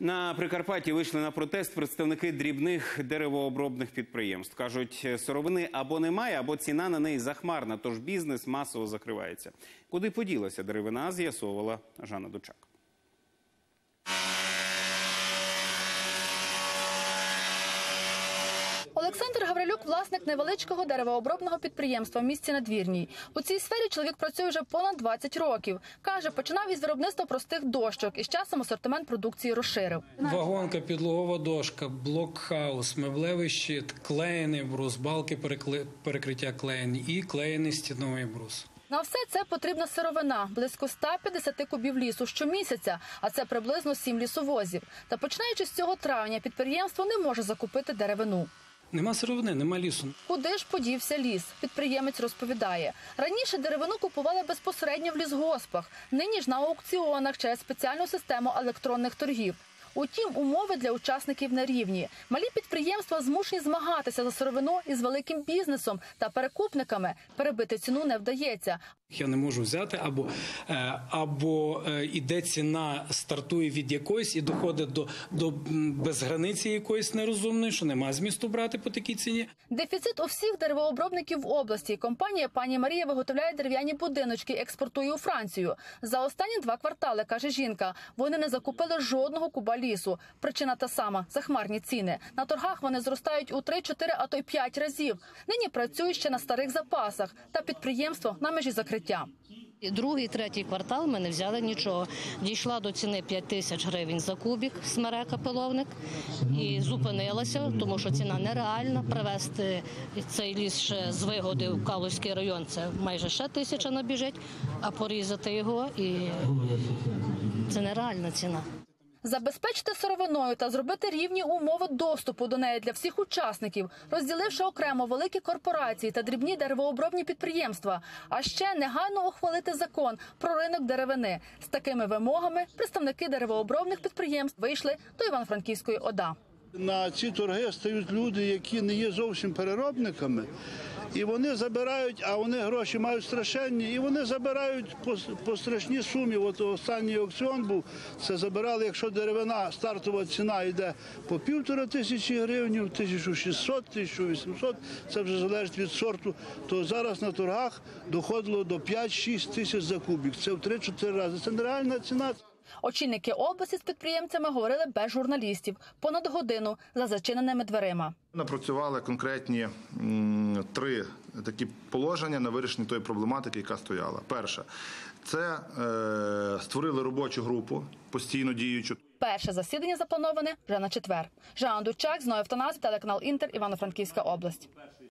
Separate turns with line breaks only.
На Прикарпатті вийшли на протест представники дрібних деревообробних підприємств. Кажуть, сировини або немає, або ціна на неї захмарна, тож бізнес масово закривається. Куди поділася деревина, з'ясовувала Жанна Дучак.
Олександр Гаврилюк – власник невеличкого деревообробного підприємства в місті Надвірній. У цій сфері чоловік працює вже понад 20 років. Каже, починав із виробництва простих дощок і з часом асортимент продукції розширив.
Вагонка, підлогова дошка, блокхаус, меблевий щит, клеєний брус, балки перекриття клеєні і клеєний стіновий брус.
На все це потрібна сировина – близько 150 кубів лісу щомісяця, а це приблизно 7 лісовозів. Та починаючи з цього травня підприємство не може закупити деревину.
Нема сировини, нема лісу.
Куди ж подівся ліс? Підприємець розповідає. Раніше деревину купували безпосередньо в лісгоспах, нині ж на аукціонах через спеціальну систему електронних торгів. Утім, умови для учасників нерівні. Малі підприємства змушені змагатися за сировину із великим бізнесом та перекупниками. Перебити ціну не вдається.
Я не можу взяти, або іде ціна, стартує від якоїсь і доходить до безграниці якоїсь нерозумної, що немає змісту брати по такій ціні.
Дефіцит у всіх деревообробників в області. Компанія «Пані Марія» виготовляє дерев'яні будиночки, експортує у Францію. За останні 2 квартали, каже жінка, вони не закупили жодного куба лісу. Причина та сама – захмарні ціни. На торгах вони зростають у 3, 4, а то й 5 разів. Нині працюють ще на старих запасах, та підприємство на межі закриття.
Другий, третій квартал ми не взяли нічого. Дійшла до ціни 5 тисяч гривень за кубік смерека пиловник і зупинилася, тому що ціна нереальна. Привезти цей ліс ще з Вигоди в Калузький район – це майже ще 1000 набіжить, а порізати його – і це нереальна ціна.
Забезпечити сировиною та зробити рівні умови доступу до неї для всіх учасників, розділивши окремо великі корпорації та дрібні деревообробні підприємства. А ще негайно ухвалити закон про ринок деревини. З такими вимогами представники деревообробних підприємств вийшли до Івано-Франківської ОДА.
На ці торги стають люди, які не є зовсім переробниками, і вони забирають, а вони гроші мають страшенні, і вони забирають по страшній сумі. От останній аукціон був, це забирали, якщо деревина, стартова ціна йде по 1500 гривень, 1600, 1800, це вже залежить від сорту, то зараз на торгах доходило до 5-6 тисяч за кубік. Це в 3-4 рази. Це нереальна ціна.
Очільники області з підприємцями говорили без журналістів, понад годину за зачиненими дверима.
Напрацювали конкретні 3 такі положення на вирішення тої проблематики, яка стояла. Перше – це створили робочу групу, постійно діючу.
Перше засідання заплановане вже на четвер. Жанна Дучак, Зноєв Танас, телеканал Інтер, Івано-Франківська область.